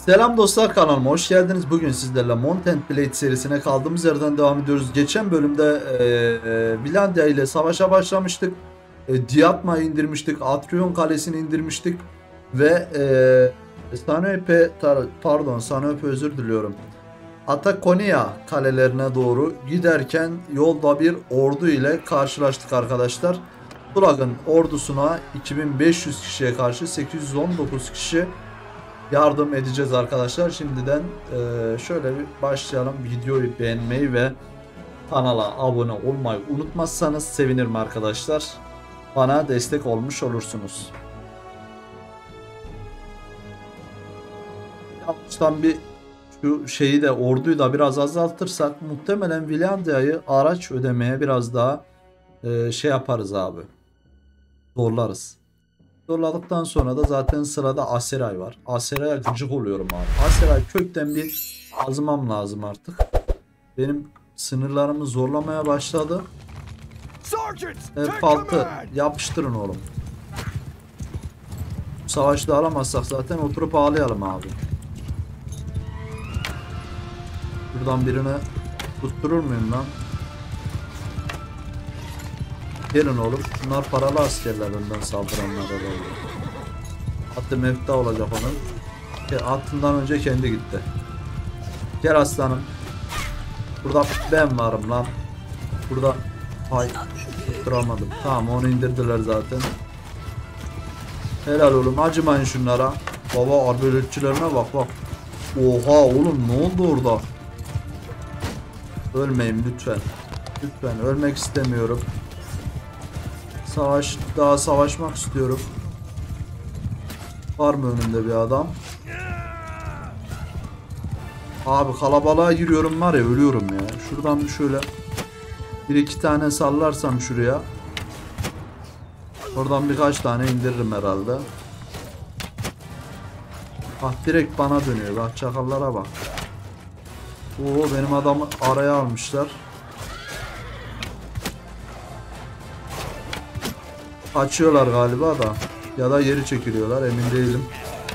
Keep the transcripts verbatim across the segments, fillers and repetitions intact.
Selam dostlar, kanalıma hoş geldiniz. Bugün sizlerle Mount and Blade serisine kaldığımız yerden devam ediyoruz. Geçen bölümde e, e, Vilandia ile savaşa başlamıştık. E, Diatma'yı indirmiştik. Atrion Kalesi'ni indirmiştik. Ve e, Sanope, pardon Sanope özür diliyorum. Atakonia kalelerine doğru giderken yolda bir ordu ile karşılaştık arkadaşlar. Thrag'ın ordusuna iki bin beş yüz kişiye karşı sekiz yüz on dokuz kişi yardım edeceğiz arkadaşlar. Şimdiden e, şöyle bir başlayalım. Videoyu beğenmeyi ve kanala abone olmayı unutmazsanız sevinirim arkadaşlar. Bana destek olmuş olursunuz. Yavaştan bir şu şeyi de orduyu da biraz azaltırsak muhtemelen Vilandia'yı araç ödemeye biraz daha e, şey yaparız abi. Zorlarız. Zorladıktan sonra da zaten sırada Aseray var. Aseray'a gıcık oluyorum abi. Aseray kökten bir azmam lazım artık. Benim sınırlarımı zorlamaya başladı. F altı yapıştırın oğlum. Savaşta alamazsak zaten oturup ağlayalım abi. Buradan birini tutturur muyum lan? Gelin oğlum. Bunlar paralı askerler, önden saldıranlara doğru. Hatta mevta olacak onun. Hattından önce kendi gitti. Gel aslanım. Burada ben varım lan. Burada ay tutturamadım. Tamam, onu indirdiler zaten. Helal oğlum, acımayın şunlara. Baba arbeletçilerine bak bak. Oha oğlum, ne oldu orada? Ölmeyin lütfen. Lütfen, ölmek istemiyorum. Savaş, daha savaşmak istiyorum. Var mı önümde bir adam? Abi kalabalığa giriyorum var ya, ölüyorum ya. Şuradan bir şöyle bir iki tane sallarsam şuraya. Oradan birkaç tane indiririm herhalde. Bak direkt bana dönüyor. Bak çakallara bak. Oo, benim adamı araya almışlar. Açıyorlar galiba da. Ya da geri çekiliyorlar, emin değilim.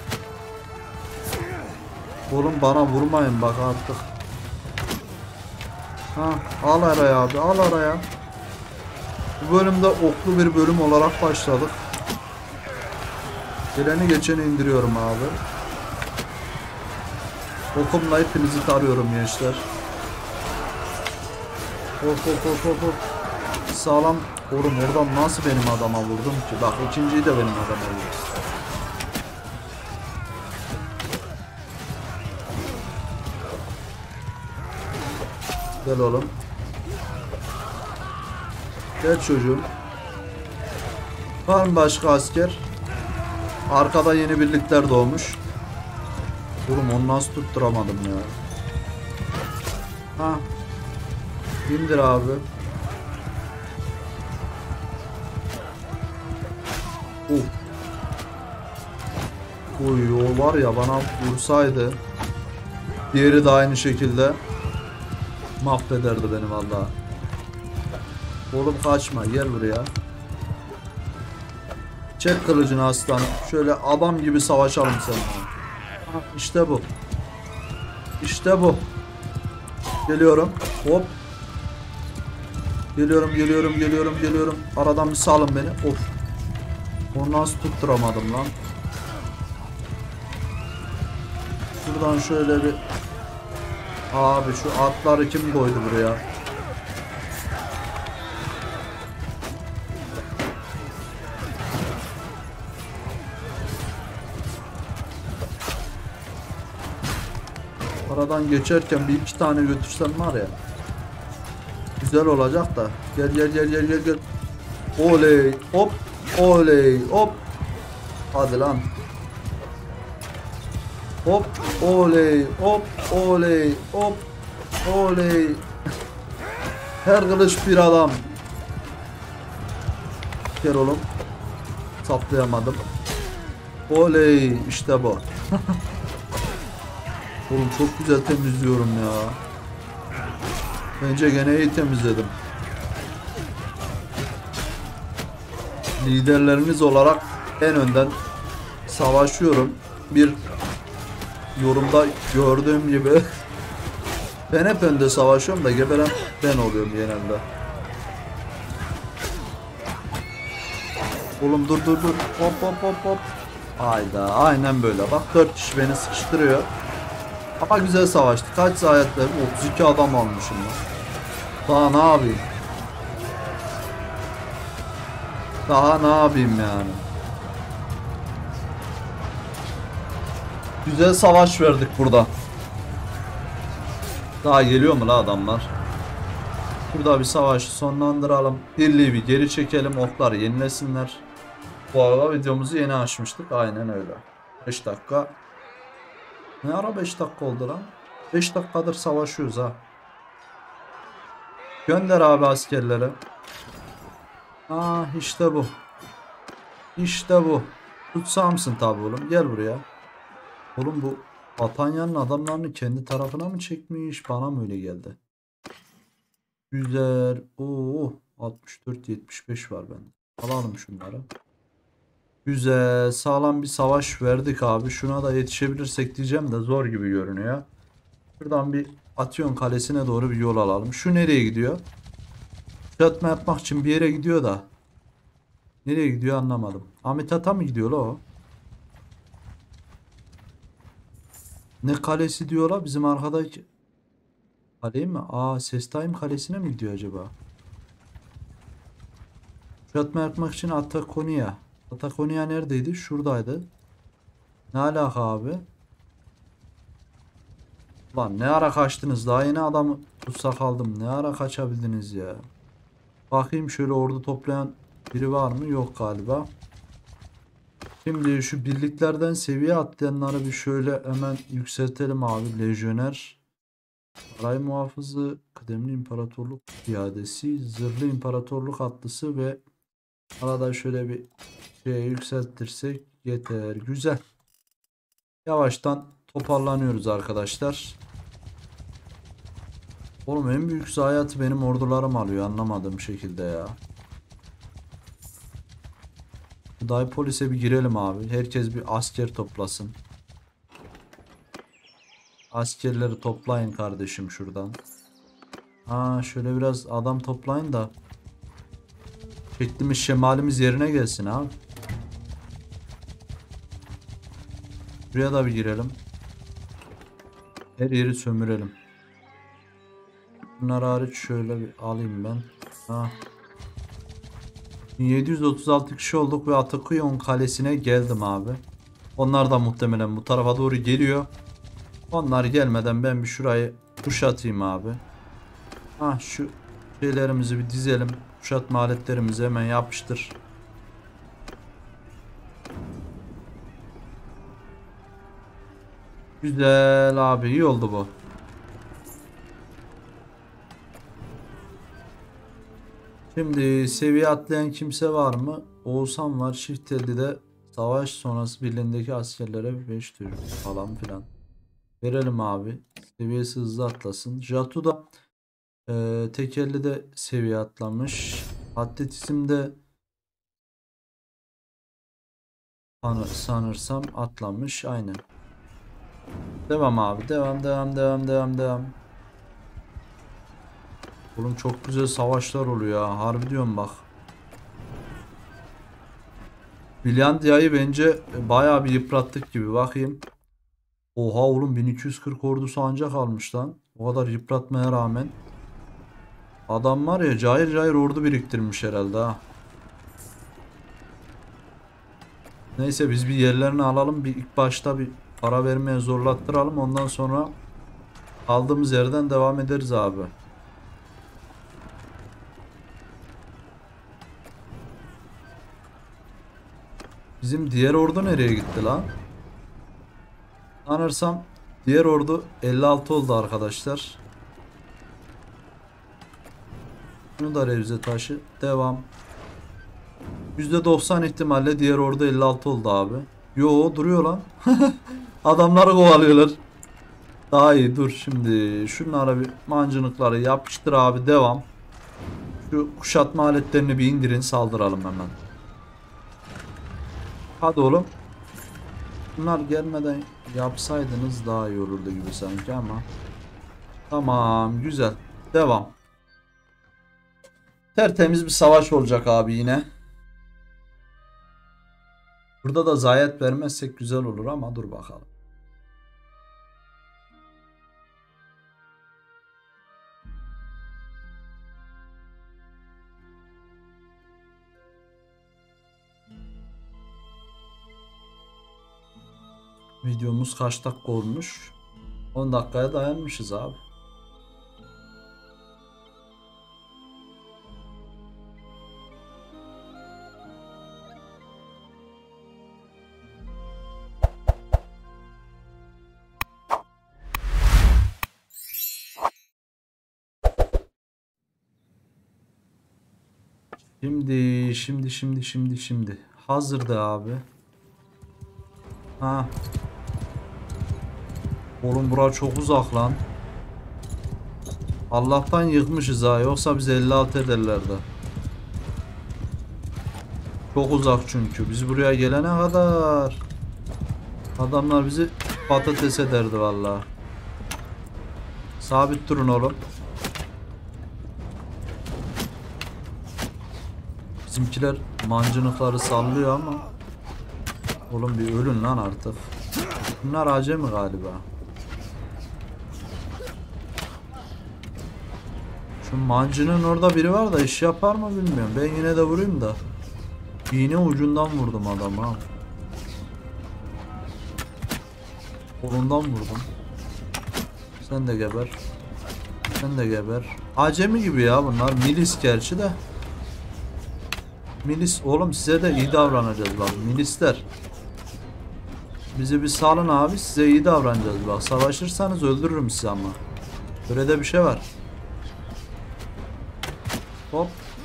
Oğlum bana vurmayın bak artık. Ha, al araya abi, al araya. Bu bölümde oklu bir bölüm olarak başladık. Geleni geçeni indiriyorum abi. Okumla hepinizi tarıyorum gençler. Hop hop hop hop hop. Sağlam. Oğlum oradan nasıl benim adama vurdum ki? Bak ikinciyi de benim adama vurdum. Gel oğlum. Gel çocuğum. Var mı başka asker? Arkada yeni birlikler doğmuş. Oğlum onu nasıl tutturamadım ya? Ha. İndir abi. Uh. Uy, o var ya, bana vursaydı diğeri de aynı şekilde mahvederdi beni vallahi. Oğlum kaçma, gel buraya. Çek kılıcını aslanım. Şöyle adam gibi savaşalım seninle. İşte bu. İşte bu. Geliyorum. Hop. Geliyorum, geliyorum, geliyorum, geliyorum. Aradan bir salın beni. Of. Onu nasıl tutturamadım lan? Şuradan şöyle bir... Abi şu atları kim koydu buraya? Aradan geçerken bir iki tane götürsem var ya, güzel olacak da. Gel gel gel gel gel gel. Oley hop. Oley hop. Hadi lan. Hop oley hop oley hop oley. Her kılıç bir adam. Gel oğlum. Saplayamadım. Oley, işte bu. Oğlum çok güzel temizliyorum ya. Bence gene iyi temizledim. Liderleriniz olarak en önden savaşıyorum. Bir yorumda gördüğüm gibi ben hep önde savaşıyorum da geberen ben oluyorum genelde. Oğlum dur dur dur. Hop hop hop hop. Hayda aynen böyle. Bak dört kişi beni sıkıştırıyor. Ama güzel savaştı. Kaç zayiatlar? otuz iki adam almışım ben. Daha ne yapayım? Daha ne yapayım yani? Güzel savaş verdik burada. Daha geliyor mu la adamlar? Burada bir savaşı sonlandıralım. Birliği bir geri çekelim. Okları yenilesinler. Bu arada videomuzu yeni açmıştık. Aynen öyle. beş dakika. Ne ara beş dakika oldu lan? beş dakikadır savaşıyoruz ha. Gönder abi askerleri. Ah işte bu. İşte bu. Tutsamsın tabi oğlum. Gel buraya. Oğlum bu Batanya'nın adamlarını kendi tarafına mı çekmiş? Bana mı öyle geldi? Güzel. Oo, altmış dört yetmiş beş var bende. Alalım şunları. Güzel. Sağlam bir savaş verdik abi. Şuna da yetişebilirsek diyeceğim de zor gibi görünüyor. Şuradan bir Atyon Kalesi'ne doğru bir yol alalım. Şu nereye gidiyor? Kuşatma yapmak için bir yere gidiyor da. Nereye gidiyor anlamadım. Amitat'a mı gidiyor la o? Ne kalesi diyorlar bizim arkadaki. Kale mi? Aa Sestayim Kalesi'ne mi gidiyor acaba? Kuşatma yapmak için Atakonya. Atakonya neredeydi? Şuradaydı. Ne alaka abi? Lan ne ara kaçtınız? Daha yeni adamı tutsak aldım. Ne ara kaçabildiniz ya? Bakayım şöyle ordu toplayan biri var mı? Yok galiba. Şimdi şu birliklerden seviye atlayanları bir şöyle hemen yükseltelim abi. Lejyoner. Saray muhafızı. Kıdemli imparatorluk piyadesi. Zırhlı imparatorluk atlısı ve arada şöyle bir şey yükseltirsek yeter. Güzel. Yavaştan toparlanıyoruz arkadaşlar. Oğlum en büyük zayiatı benim ordularım alıyor anlamadığım şekilde ya. Daypolis'e bir girelim abi. Herkes bir asker toplasın. Askerleri toplayın kardeşim şuradan. Ha şöyle biraz adam toplayın da şeklimiz şemalimiz yerine gelsin abi. Buraya da bir girelim. Her yeri sömürelim. Bunlar hariç şöyle bir alayım ben. Ha. yedi yüz otuz altı kişi olduk ve Atakuyon Kalesi'ne geldim abi. Onlar da muhtemelen bu tarafa doğru geliyor. Onlar gelmeden ben bir şurayı kuşatayım abi. Ha şu şeylerimizi bir dizelim. Kuşatma aletlerimizi hemen yapıştır. Güzel abi iyi oldu bu. Şimdi seviye atlayan kimse var mı? Oğuzhan var. Çiftelli'de savaş sonrası birliğindeki askerlere beş tür falan filan. Verelim abi. Seviyesi hızlı atlasın. Jatu da e, tekelli'de seviye atlamış. Atletizmde sanırsam atlamış. Aynen. Devam abi. Devam devam devam devam devam. Oğlum çok güzel savaşlar oluyor ya. Harbi diyorum bak. Finlandiya'yı bence bayağı bir yıprattık gibi. Bakayım. Oha oğlum bin iki yüz kırk ordusu ancak almış lan. O kadar yıpratmaya rağmen. Adam var ya cayır cayır ordu biriktirmiş herhalde ha. Neyse biz bir yerlerini alalım. Bir ilk başta bir para vermeye zorlattıralım. Ondan sonra aldığımız yerden devam ederiz abi. Bizim diğer ordu nereye gitti lan? Sanırsam diğer ordu elli altı oldu arkadaşlar. Bunu da revize taşı. Devam. yüzde doksan ihtimalle diğer ordu elli altı oldu abi. Yo duruyor lan. Adamları kovalıyorlar. Daha iyi dur şimdi. Şunlara bir mancınıkları yapıştır abi devam. Şu kuşatma aletlerini bir indirin saldıralım hemen. Hadi oğlum. Bunlar gelmeden yapsaydınız daha iyi olurdu gibi sanki ama. Tamam, güzel. Devam. Tertemiz bir savaş olacak abi yine. Burada da zayiat vermezsek güzel olur ama dur bakalım. Videomuz kaç dakika olmuş? on dakikaya dayanmışız abi. Şimdi, şimdi, şimdi, şimdi, şimdi. Hazırdı abi. Ha. Oğlum bura çok uzak lan. Allah'tan yıkmışız ha. Yoksa bize elli altı ederlerdi. Çok uzak çünkü. Biz buraya gelene kadar adamlar bizi patates ederdi vallahi. Sabit durun oğlum. Bizimkiler mancınıkları sallıyor ama. Oğlum bir ölün lan artık. Bunlar acemi galiba. Şu mancının orada biri var da iş yapar mı bilmiyorum. Ben yine de vurayım da. İğne ucundan vurdum adama. Kolundan vurdum. Sen de geber. Sen de geber. Acemi gibi ya bunlar. Milis gerçi de. Milis oğlum, size de iyi davranacağız bak. Milisler. Bizi bir salın abi, size iyi davranacağız bak. Savaşırsanız öldürürüm sizi ama. Böyle de bir şey var. Hop.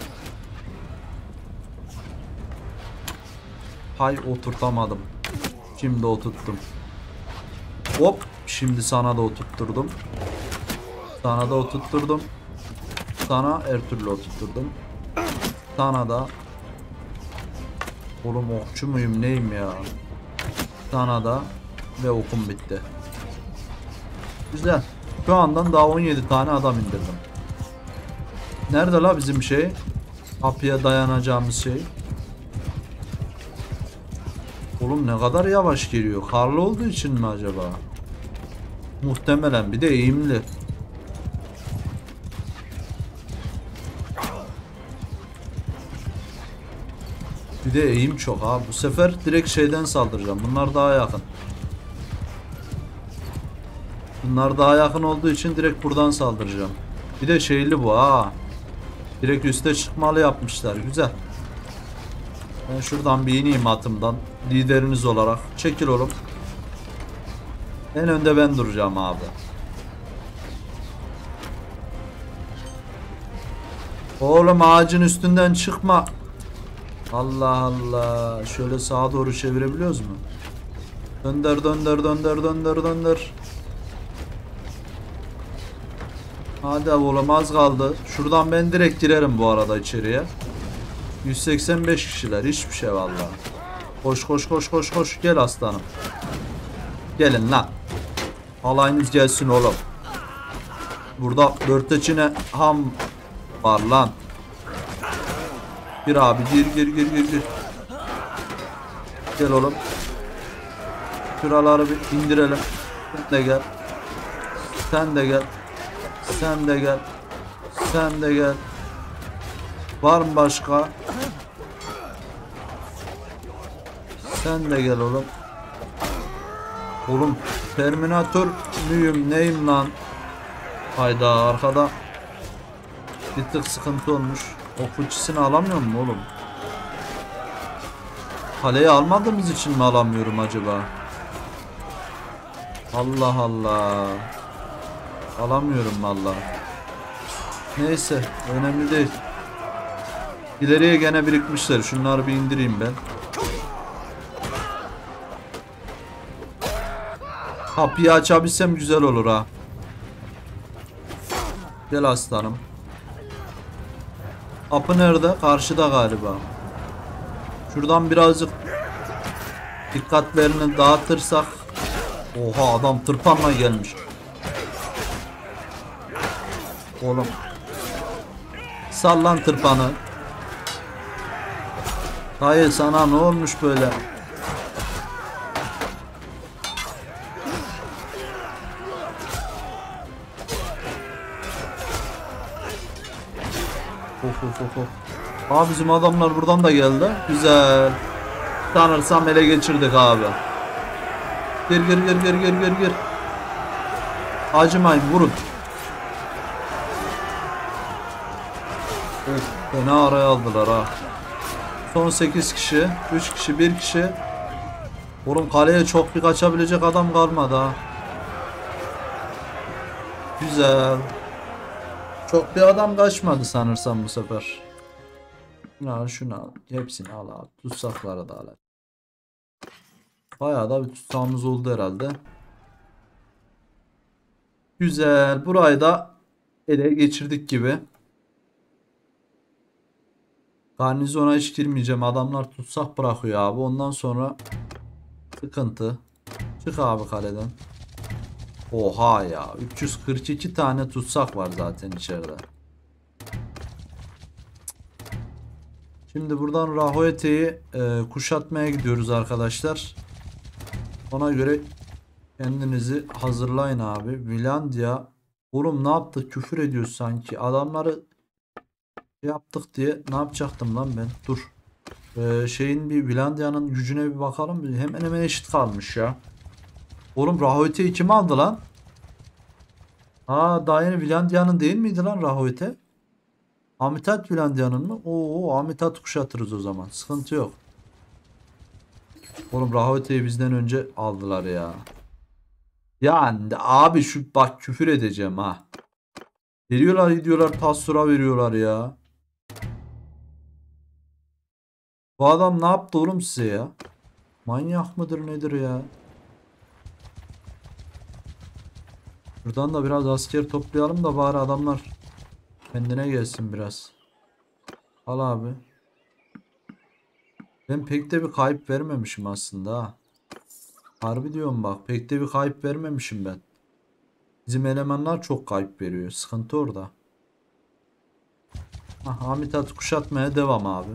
Hay oturtamadım. Şimdi oturttum. Hop. Şimdi sana da oturtturdum. Sana da oturtturdum. Sana her türlü oturtturdum. Sana da. Oğlum okçu muyum neyim ya? Sana da. Ve okum bitti. Güzel. Şu andan daha on yedi tane adam indirdim. Nerede la bizim şey? Kapıya dayanacağımız şey. Oğlum ne kadar yavaş geliyor. Karlı olduğu için mi acaba? Muhtemelen, bir de eğimli. Bir de eğim çok abi. Bu sefer direkt şeyden saldıracağım. Bunlar daha yakın. Bunlar daha yakın olduğu için direkt buradan saldıracağım. Bir de şeyli bu ha. Direkt üste çıkmalı yapmışlar. Güzel. Ben şuradan bir ineyim atımdan. Lideriniz olarak. Çekil oğlum. En önde ben duracağım abi. Oğlum ağacın üstünden çıkma. Allah Allah. Şöyle sağa doğru çevirebiliyoruz mu? Dönder dönder dönder dönder dönder. Hadi oğlum az kaldı. Şuradan ben direkt girerim bu arada içeriye. yüz seksen beş kişiler, hiçbir şey vallahi. Koş koş koş koş koş, gel aslanım. Gelin lan. Alayınız gelsin oğlum. Burada dörteçine ham var lan. Gir abi, gir gir gir gir gir. Gel oğlum. Şuraları bir indirelim. Sen de gel. Sen de gel. Sen de gel. Sen de gel. Var mı başka? Sen de gel oğlum. Oğlum Terminator müyüm neyim lan? Hayda, arkada bir tık sıkıntı olmuş. O fıçısını alamıyor mu oğlum? Kaleyi almadığımız için mi alamıyorum acaba? Allah Allah. Alamıyorum vallahi. Neyse, önemli değil. İleriye gene birikmişler. Şunları bir indireyim ben. Kapıyı açabilsem güzel olur ha. Gel aslanım. Kapı nerede? Karşıda galiba. Şuradan birazcık Dikkatlerini dağıtırsak. Oha, adam tırpanla gelmiş. Oğlum. Sallan tırpanı. Hayır, sana ne olmuş böyle? Of of of of. Aa, bizim adamlar buradan da geldi. Güzel. Sanırsam ele geçirdik abi. Gir gir gir gir gir gir gir. Acımayın, vurun. Of, fena araya aldılar ha. Son sekiz kişi. üç kişi, bir kişi. Oğlum, kaleye çok bir kaçabilecek adam kalmadı ha. Güzel. Çok bir adam kaçmadı sanırsam bu sefer. Al şunu al. Hepsini al abi. Tutsakları da al. Bayağı da bir tutsağımız oldu herhalde. Güzel. Burayı da ele geçirdik gibi. Garnizona hiç girmeyeceğim. Adamlar tutsak bırakıyor abi. Ondan sonra sıkıntı. Çık abi kaleden. Oha ya. üç yüz kırk iki tane tutsak var zaten içeride. Şimdi buradan Rahoete'yi e, kuşatmaya gidiyoruz arkadaşlar. Ona göre kendinizi hazırlayın abi. Vilandia. Oğlum ne yaptık? Küfür ediyor sanki. Adamları yaptık diye ne yapacaktım lan ben? Dur. Ee, şeyin bir Vilandia'nın gücüne bir bakalım. Hemen hemen eşit kalmış ya. Oğlum, Rahoete'yi kim aldı lan? Aa, daha yeni Vilandia'nın değil miydi lan Rahoete? Amitat Vilandia'nın mı? Oo, Amitat kuşatırız o zaman. Sıkıntı yok. Oğlum, Rahoete'yi bizden önce aldılar ya. Yani abi, şu bak, küfür edeceğim ha. Veriyorlar, gidiyorlar Tassur'a veriyorlar ya. Bu adam ne yaptı oğlum size ya? Manyak mıdır nedir ya? Buradan da biraz asker toplayalım da bari adamlar kendine gelsin biraz. Al abi. Ben pek de bir kayıp vermemişim aslında ha. Harbi diyorum bak, pek de bir kayıp vermemişim ben. Bizim elemanlar çok kayıp veriyor. Sıkıntı orada. Ah, Amitat'ı kuşatmaya devam abi.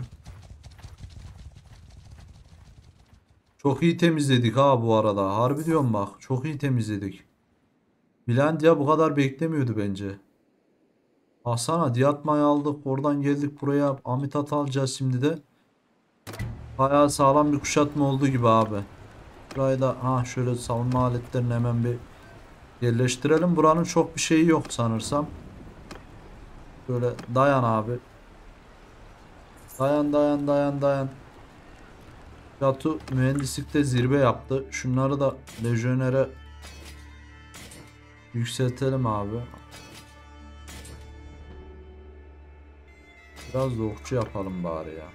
Çok iyi temizledik ha bu arada. Harbi diyorum bak, çok iyi temizledik. Vilandia bu kadar beklemiyordu bence. Asana Diyatma'yı aldık. Oradan geldik buraya. Amitat alacağız şimdi de. Bayağı sağlam bir kuşatma oldu gibi abi. Burayı da ha şöyle savunma aletlerini hemen bir yerleştirelim. Buranın çok bir şeyi yok sanırsam. Böyle dayan abi. Dayan dayan dayan dayan. Yatu mühendislikte zirve yaptı. Şunları da lejyonere yükseltelim abi. Biraz da okçu yapalım bari ya.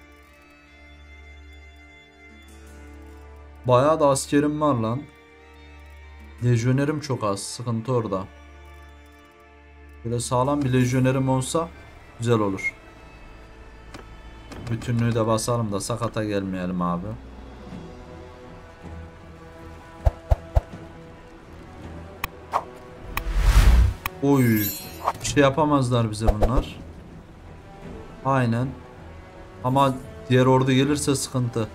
Bayağı da askerim var lan. Lejyonerim çok az. Sıkıntı orada. Böyle sağlam bir lejyonerim olsa güzel olur. Bütünlüğü de basalım da sakata gelmeyelim abi. Oy. Bir şey yapamazlar bize bunlar. Aynen. Ama diğer ordu gelirse sıkıntı.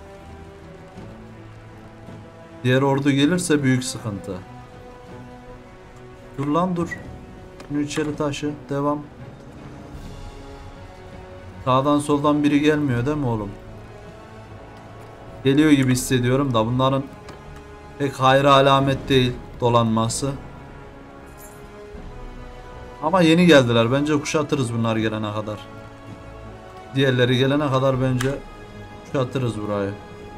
Diğer ordu gelirse büyük sıkıntı. Dur lan dur. Şunu içeri taşı. Devam. Sağdan soldan biri gelmiyor değil mi oğlum? Geliyor gibi hissediyorum da bunların pek hayra alamet değil dolanması. Ama yeni geldiler. Bence kuşatırız bunlar gelene kadar. Diğerleri gelene kadar bence kuşatırız burayı.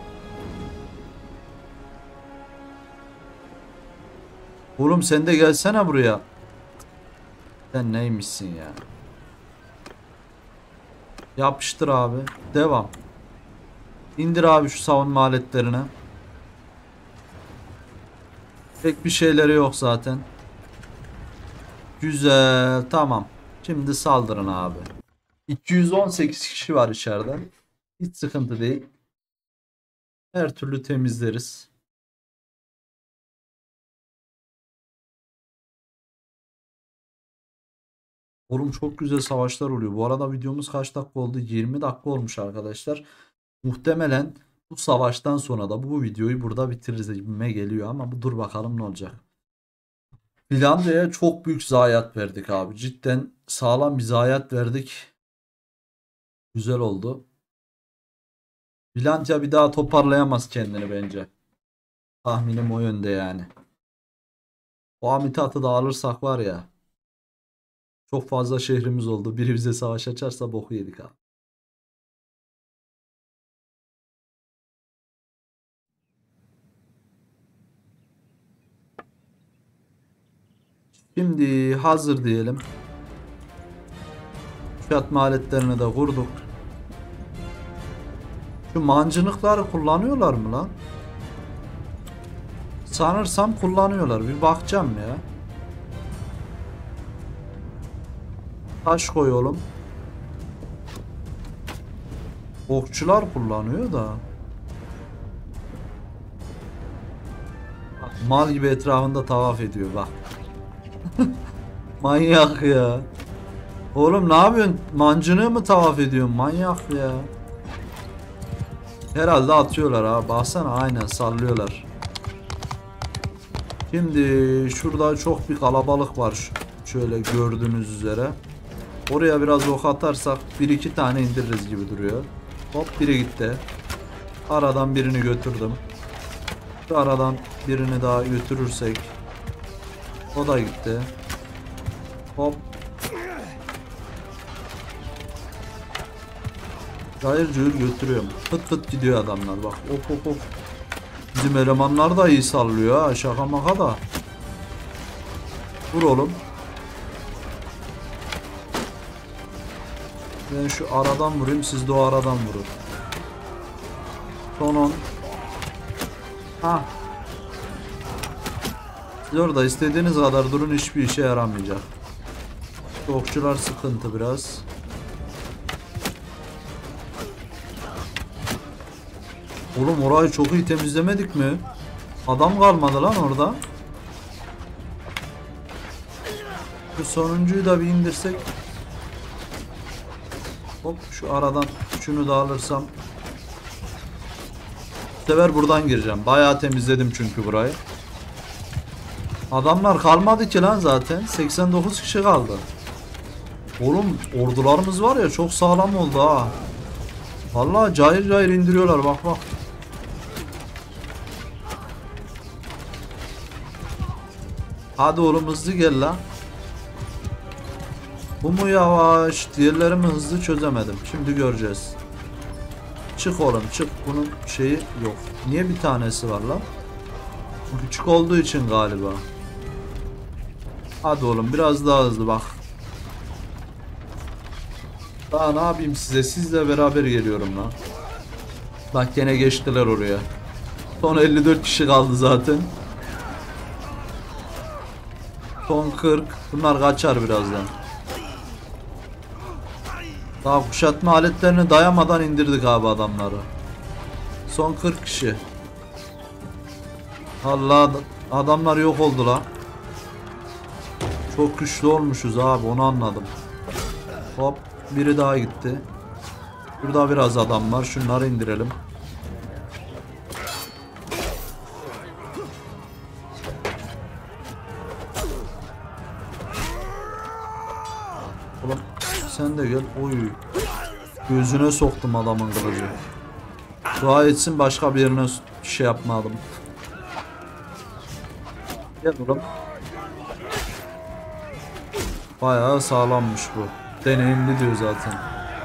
Oğlum sen de gelsene buraya. Sen neymişsin ya? Yapıştır abi. Devam. İndir abi şu savunma aletlerini. Pek bir şeyleri yok zaten. Güzel. Tamam. Şimdi saldırın abi. iki yüz on sekiz kişi var içeride. Hiç sıkıntı değil. Her türlü temizleriz. Oğlum çok güzel savaşlar oluyor. Bu arada videomuz kaç dakika oldu? yirmi dakika olmuş arkadaşlar. Muhtemelen bu savaştan sonra da bu videoyu burada bitiririz gibime geliyor ama bu dur bakalım ne olacak. Finlandiya'ya çok büyük zayiat verdik abi. Cidden sağlam bir zayiat verdik. Güzel oldu. Finlandiya bir daha toparlayamaz kendini bence. Tahminim o yönde yani. O Amitat'ı da alırsak var ya. Çok fazla şehrimiz oldu. Biri bize savaş açarsa boku yedik abi. Şimdi hazır diyelim. Kuşatma aletlerini de kurduk. Şu mancınıkları kullanıyorlar mı lan? Sanırsam kullanıyorlar. Bir bakacağım ya. Taş koy oğlum. Okçular kullanıyor da. Bak, mal gibi etrafında tavaf ediyor bak. Manyak ya. Oğlum ne yapıyorsun? Mancınığı mı tavaf ediyorsun? Manyak ya. Herhalde atıyorlar ha. Baksana aynen sallıyorlar. Şimdi şurada çok bir kalabalık var. Şöyle gördüğünüz üzere. Oraya biraz ok atarsak bir iki tane indiririz gibi duruyor. Hop biri gitti. Aradan birini götürdüm. Şu aradan birini daha götürürsek. O da gitti. Hop. Cayır cayır götürüyorum. Fıt fıt gidiyor adamlar bak. Hop hop hop. Bizim elemanlar da iyi sallıyor ha. Şaka maka da. Vur oğlum. Ben şu aradan vurayım. Siz de o aradan vurun. Son on. Ha. Siz orada istediğiniz kadar durun. Hiçbir işe yaramayacak. Okçular sıkıntı biraz. Oğlum orayı çok iyi temizlemedik mi? Adam kalmadı lan orada. Şu sonuncuyu da bir indirsek. Hop şu aradan şunu da alırsam. Bu sefer buradan gireceğim. Bayağı temizledim çünkü burayı. Adamlar kalmadı ki lan zaten. seksen dokuz kişi kaldı. Oğlum ordularımız var ya çok sağlam oldu ha. Vallahi cayır cayır indiriyorlar bak bak. Hadi oğlum hızlı gel la. Bu mu yavaş? Diğerlerimi hızlı çözemedim. Şimdi göreceğiz. Çık oğlum çık. Bunun şeyi yok. Niye bir tanesi var lan? Bu küçük olduğu için galiba. Hadi oğlum biraz daha hızlı bak. Daha ne yapayım size? Sizle beraber geliyorum lan. Bak gene geçtiler oraya. Son elli dört kişi kaldı zaten. Son kırk. Bunlar kaçar birazdan. Daha kuşatma aletlerini dayamadan indirdik abi adamları. Son kırk kişi. Allah adamlar yok oldu la. Çok güçlü olmuşuz abi onu anladım. Hop biri daha gitti. Burada biraz adam var. Şunları indirelim. Oğlum sen de gel. Oy. Gözüne soktum adamın kılıcı. Dua etsin başka birine şey yapmadım. Gel oğlum. Bayağı sağlammış bu. Deneyimli diyor zaten.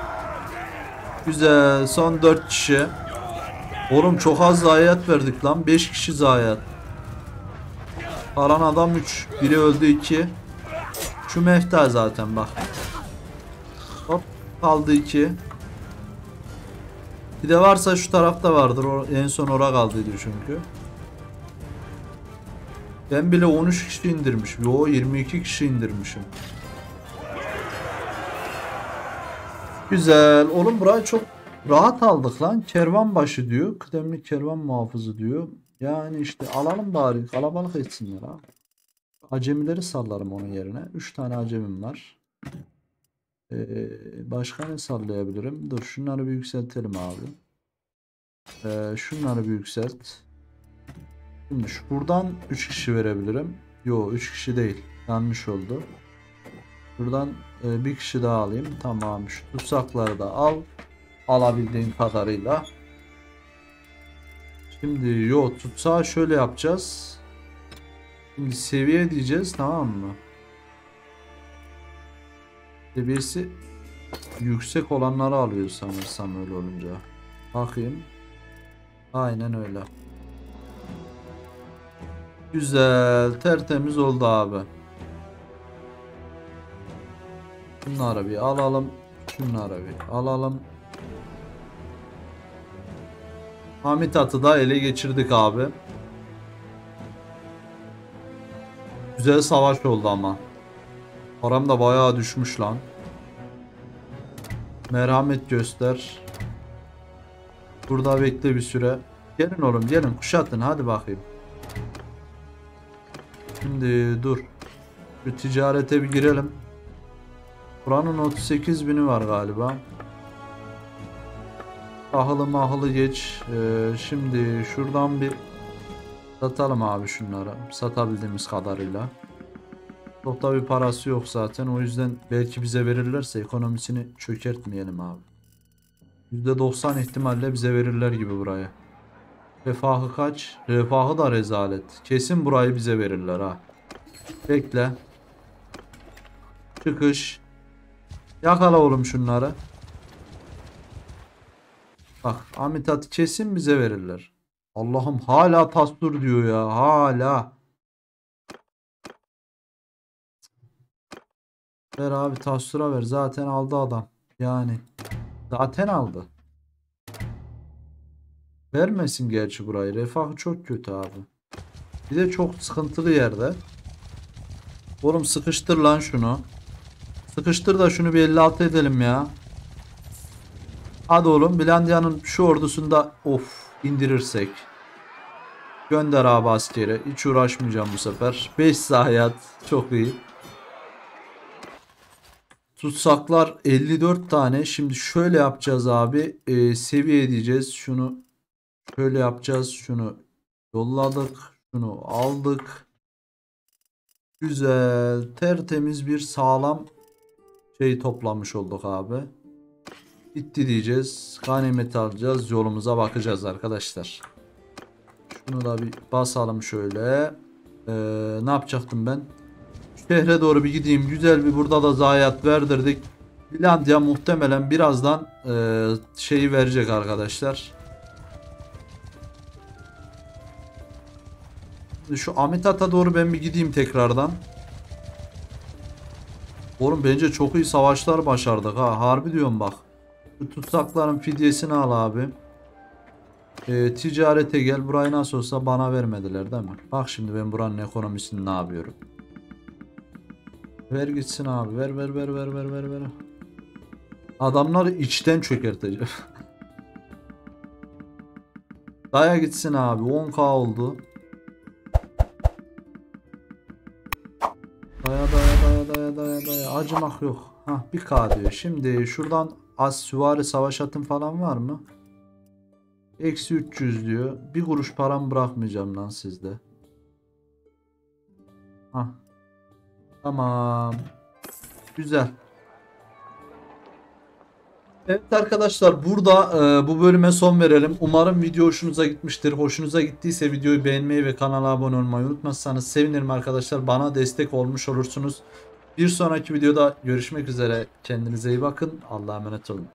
Güzel. Son dört kişi. Oğlum çok az zayiat verdik lan. beş kişi zayiat. Kalan adam üç. Biri öldü iki. Şu mefta zaten bak. Hop. Kaldı iki. Bir de varsa şu tarafta vardır. O, en son ora kaldıydı çünkü. Ben bile on üç kişi indirmişim. Yo yirmi iki kişi indirmişim. Güzel. Oğlum burayı çok Rahat aldık lan. Kervan başı diyor. Kıdemli kervan muhafızı diyor. Yani işte alalım bari. Kalabalık etsinler ha. Acemileri sallarım onun yerine. üç tane acemim var. Ee, başka ne sallayabilirim? Dur şunları bir yükseltelim abi. Ee, şunları bir yükselt. Şimdi şu buradan üç kişi verebilirim. Yo üç kişi değil. Yanlış oldu. Buradan e, bir kişi daha alayım. Tamam şu tutsakları da al. Alabildiğin kadarıyla. Şimdi yo tutsağı şöyle yapacağız. Şimdi seviye diyeceğiz tamam mı? Seviyesi yüksek olanları alıyor sanırsam öyle olunca. Bakayım. Aynen öyle. Güzel tertemiz oldu abi. Şunları bir alalım. Şunları bir alalım. Hamitat'ı da ele geçirdik abi. Güzel savaş oldu ama. Param da bayağı düşmüş lan. Merhamet göster. Burada bekle bir süre. Gelin oğlum gelin kuşatın hadi bakayım. Şimdi dur. Şu ticarete bir girelim. Buranın otuz sekiz bini var galiba. Ahılı mahılı geç. Ee, şimdi şuradan bir satalım abi şunları. Satabildiğimiz kadarıyla. Çok da bir parası yok zaten. O yüzden belki bize verirlerse ekonomisini çökertmeyelim abi. yüzde doksan ihtimalle bize verirler gibi burayı. Refahı kaç? Refahı da rezalet. Kesin burayı bize verirler ha. Bekle. Çıkış. Yakala oğlum şunları. Bak Amitat kesin bize verirler. Allah'ım hala tasdur diyor ya. Hala. Ver abi tasdura ver. Zaten aldı adam. Yani. Zaten aldı. Vermesin gerçi burayı. Refahı çok kötü abi. Bir de çok sıkıntılı yerde. Oğlum sıkıştır lan şunu. Sıkıştır da şunu bir elli altı edelim ya. Hadi oğlum Bilandia'nın şu ordusunda of indirirsek. Gönder abi askeri. Hiç uğraşmayacağım bu sefer. beş zayiat. Çok iyi. Tutsaklar elli dört tane. Şimdi şöyle yapacağız abi. Ee, seviye edeceğiz. Şunu şöyle yapacağız. Şunu yolladık. Şunu aldık. Güzel. Tertemiz bir sağlam şey toplamış olduk abi. Bitti diyeceğiz. Ganimet alacağız. Yolumuza bakacağız arkadaşlar. Şunu da bir basalım şöyle. Ee, ne yapacaktım ben? Şehre doğru bir gideyim. Güzel bir burada da zayiat verdirdik. Finlandiya muhtemelen birazdan e, şeyi verecek arkadaşlar. Şu Amitat'a doğru ben bir gideyim tekrardan. Oğlum bence çok iyi savaşlar başardık ha. Harbi diyorum bak. Şu tutsakların fidyesini al abi. E, ticarete gel. Burayı nasıl olsa bana vermediler değil mi? Bak şimdi ben buranın ekonomisini ne yapıyorum. Ver gitsin abi. Ver ver ver ver ver ver ver. Adamları içten çökerteceğim. Daya gitsin abi. on K oldu. Daya daya daya daya daya daya. Acımak yok. Hah bir K diyor. Şimdi şuradan az süvari savaş atın falan var mı? Eksi üç yüz diyor. Bir kuruş param bırakmayacağım lan sizde. Hah. Tamam. Güzel. Evet arkadaşlar burada e, bu bölüme son verelim. Umarım video hoşunuza gitmiştir. Hoşunuza gittiyse videoyu beğenmeyi ve kanala abone olmayı unutmazsanız sevinirim arkadaşlar. Bana destek olmuş olursunuz. Bir sonraki videoda görüşmek üzere. Kendinize iyi bakın. Allah'a emanet olun.